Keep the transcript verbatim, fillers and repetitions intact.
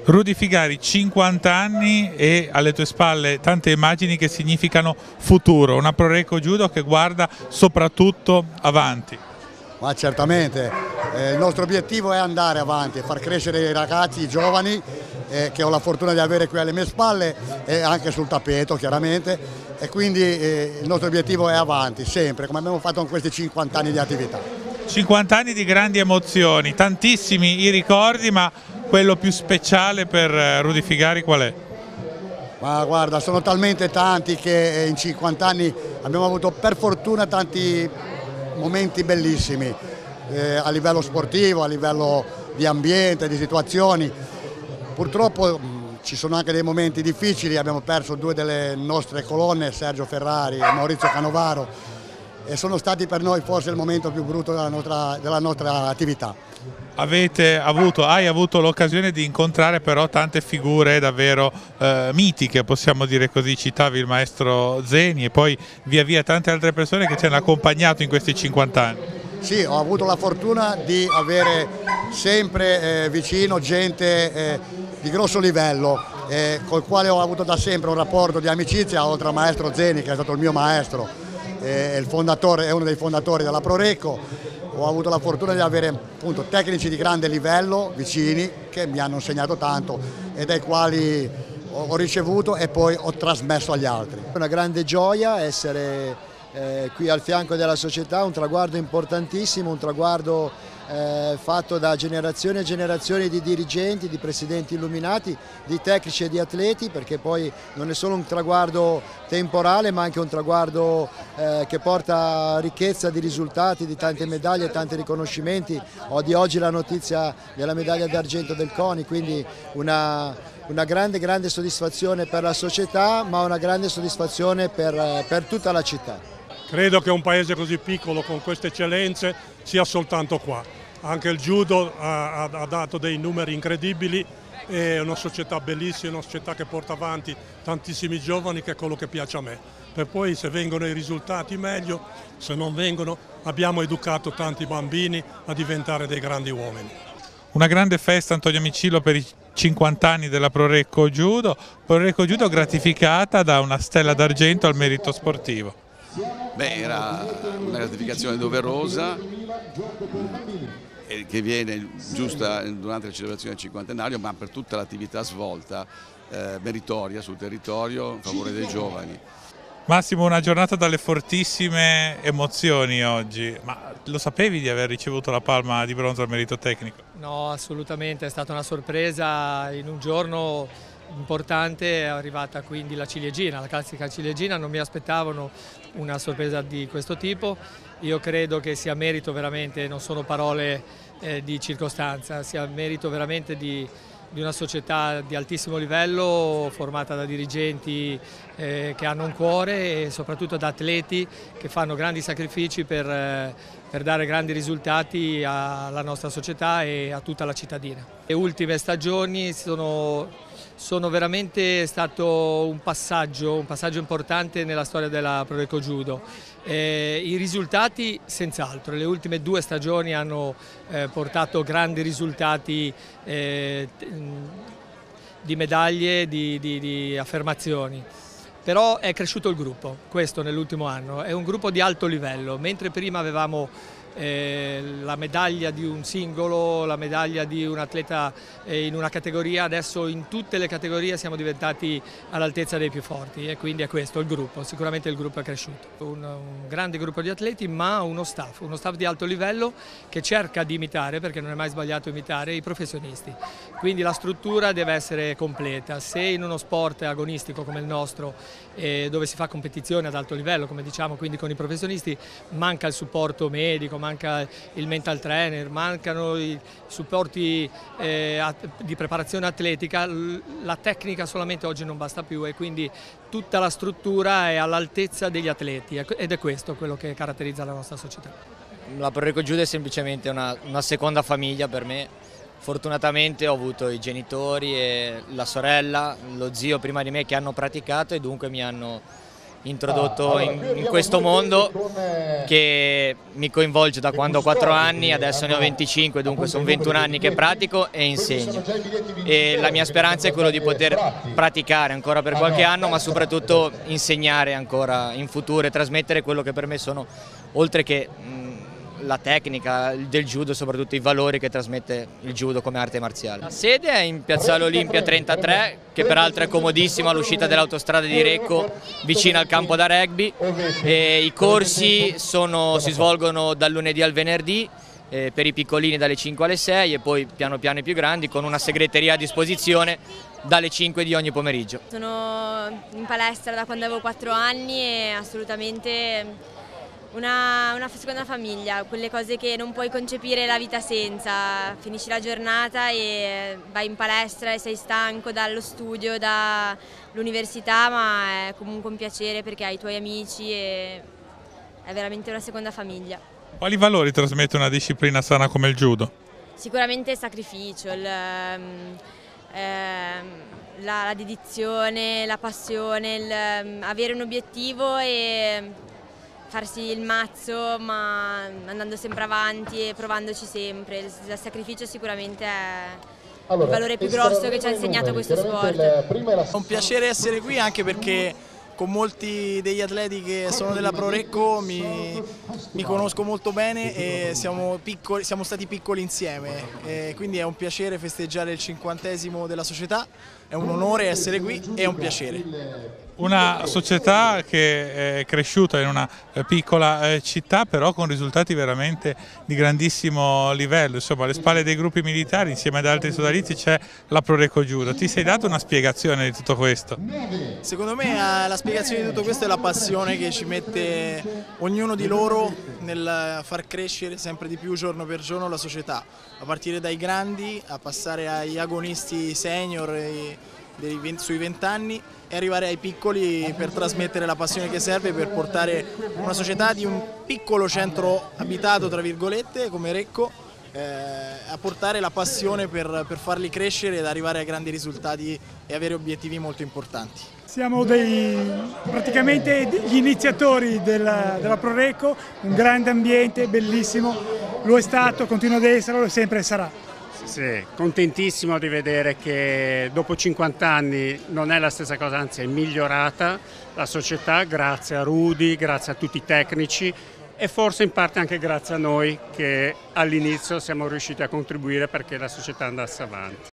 Rudy Figari, cinquanta anni e alle tue spalle tante immagini che significano futuro, una Proreco Judo che guarda soprattutto avanti. Ma certamente, eh, il nostro obiettivo è andare avanti e far crescere i ragazzi, i giovani eh, che ho la fortuna di avere qui alle mie spalle e anche sul tappeto chiaramente, e quindi eh, il nostro obiettivo è avanti, sempre, come abbiamo fatto con questi cinquanta anni di attività. cinquanta anni di grandi emozioni, tantissimi i ricordi, ma quello più speciale per Rudy Figari qual è? Ma guarda, sono talmente tanti che in cinquanta anni abbiamo avuto per fortuna tanti momenti bellissimi eh, a livello sportivo, a livello di ambiente, di situazioni. Purtroppo mh, ci sono anche dei momenti difficili, abbiamo perso due delle nostre colonne, Sergio Ferrari e Maurizio Canovaro, e sono stati per noi forse il momento più brutto della nostra, della nostra attività. Avete avuto, hai avuto l'occasione di incontrare però tante figure davvero eh, mitiche, possiamo dire così, citavi il maestro Zeni e poi via via tante altre persone che ci hanno accompagnato in questi cinquanta anni. Sì, ho avuto la fortuna di avere sempre eh, vicino gente eh, di grosso livello, eh, col quale ho avuto da sempre un rapporto di amicizia, oltre al maestro Zeni che è stato il mio maestro, eh, il fondatore, è uno dei fondatori della Proreco. Ho avuto la fortuna di avere appunto tecnici di grande livello vicini che mi hanno insegnato tanto e dai quali ho ricevuto e poi ho trasmesso agli altri. È una grande gioia essere eh, qui al fianco della società, un traguardo importantissimo, un traguardo eh, fatto da generazioni e generazioni di dirigenti, di presidenti illuminati, di tecnici e di atleti, perché poi non è solo un traguardo temporale ma anche un traguardo eh, che porta ricchezza di risultati, di tante medaglie, tanti riconoscimenti. Ho di oggi la notizia della medaglia d'argento del CONI, quindi una, una grande grande soddisfazione per la società ma una grande soddisfazione per, per tutta la città. Credo che un paese così piccolo con queste eccellenze sia soltanto qua. Anche il judo ha, ha dato dei numeri incredibili, è una società bellissima, una società che porta avanti tantissimi giovani, che è quello che piace a me. Per poi se vengono i risultati meglio, se non vengono abbiamo educato tanti bambini a diventare dei grandi uomini. Una grande festa, Antonio Micillo, per i cinquanta anni della Proreco Judo, Proreco Judo gratificata da una stella d'argento al merito sportivo. Beh, era una gratificazione doverosa e che viene giusta durante la celebrazione del cinquantenario, ma per tutta l'attività svolta eh, meritoria sul territorio in favore dei giovani. Massimo, una giornata dalle fortissime emozioni oggi, ma lo sapevi di aver ricevuto la palma di bronzo al merito tecnico? No, assolutamente, è stata una sorpresa in un giorno importante, è arrivata quindi la ciliegina, la classica ciliegina, non mi aspettavano una sorpresa di questo tipo. Io credo che sia merito veramente, non sono parole eh, di circostanza, sia merito veramente di, di una società di altissimo livello formata da dirigenti eh, che hanno un cuore e soprattutto da atleti che fanno grandi sacrifici per, eh, per dare grandi risultati alla nostra società e a tutta la cittadina. Le ultime stagioni sono Sono veramente stato un passaggio, un passaggio importante nella storia della Proreco Judo. Eh, I risultati senz'altro, le ultime due stagioni hanno eh, portato grandi risultati eh, di medaglie, di, di, di affermazioni. Però è cresciuto il gruppo, questo nell'ultimo anno, è un gruppo di alto livello, mentre prima avevamo Eh, la medaglia di un singolo, la medaglia di un atleta eh, in una categoria, adesso in tutte le categorie siamo diventati all'altezza dei più forti e quindi è questo il gruppo, sicuramente il gruppo è cresciuto. Un, un grande gruppo di atleti ma uno staff, uno staff di alto livello che cerca di imitare, perché non è mai sbagliato imitare, i professionisti. Quindi la struttura deve essere completa, se in uno sport agonistico come il nostro eh, dove si fa competizione ad alto livello, come diciamo, quindi con i professionisti, manca il supporto medico, manca il mental trainer, mancano i supporti eh, di preparazione atletica, la tecnica solamente oggi non basta più e quindi tutta la struttura è all'altezza degli atleti ed è questo quello che caratterizza la nostra società. La Proreco Judo è semplicemente una, una seconda famiglia per me. Fortunatamente ho avuto i genitori e la sorella, lo zio prima di me che hanno praticato e dunque mi hanno introdotto in, in questo mondo che mi coinvolge da quando ho quattro anni, adesso ne ho venticinque, dunque sono ventuno anni che pratico e insegno. E la mia speranza è quello di poter praticare ancora per qualche anno, ma soprattutto insegnare ancora in futuro e trasmettere quello che per me sono, oltre che mh, la tecnica del judo, soprattutto i valori che trasmette il judo come arte marziale. La sede è in Piazzale Olimpia trentatré, che peraltro è comodissima all'uscita dell'autostrada di Recco, vicino al campo da rugby. E i corsi sono, si svolgono dal lunedì al venerdì, eh, per i piccolini dalle cinque alle sei e poi piano piano i più grandi, con una segreteria a disposizione dalle cinque di ogni pomeriggio. Sono in palestra da quando avevo quattro anni e assolutamente Una, una seconda famiglia, quelle cose che non puoi concepire la vita senza. Finisci la giornata e vai in palestra e sei stanco dallo studio, dall'università, ma è comunque un piacere perché hai i tuoi amici e è veramente una seconda famiglia. Quali valori trasmette una disciplina sana come il judo? Sicuramente il sacrificio, il, ehm, la, la dedizione, la passione, il, avere un obiettivo e farsi il mazzo, ma andando sempre avanti e provandoci sempre. Il sacrificio sicuramente è il valore più grosso che ci ha insegnato questo sport. È un piacere essere qui anche perché con molti degli atleti che sono della Pro Recco mi, mi conosco molto bene e siamo, piccoli, siamo stati piccoli insieme, e quindi è un piacere festeggiare il cinquantesimo della società, è un onore essere qui e è un piacere. Una società che è cresciuta in una piccola città, però con risultati veramente di grandissimo livello. Insomma, alle spalle dei gruppi militari, insieme ad altri sodalizi, c'è la Pro Recco Judo. Ti sei dato una spiegazione di tutto questo? Secondo me la spiegazione di tutto questo è la passione che ci mette ognuno di loro nel far crescere sempre di più giorno per giorno la società, a partire dai grandi a passare agli agonisti senior e dei venti, sui vent'anni e arrivare ai piccoli per trasmettere la passione che serve per portare una società di un piccolo centro abitato, tra virgolette, come Recco, eh, a portare la passione per, per farli crescere ed arrivare a grandi risultati e avere obiettivi molto importanti. Siamo dei, praticamente gli iniziatori della, della Pro Recco, un grande ambiente, bellissimo, lo è stato, continua ad essere, lo sempre sarà. Sì, contentissimo di vedere che dopo cinquanta anni non è la stessa cosa, anzi è migliorata la società grazie a Rudy, grazie a tutti i tecnici e forse in parte anche grazie a noi che all'inizio siamo riusciti a contribuire perché la società andasse avanti.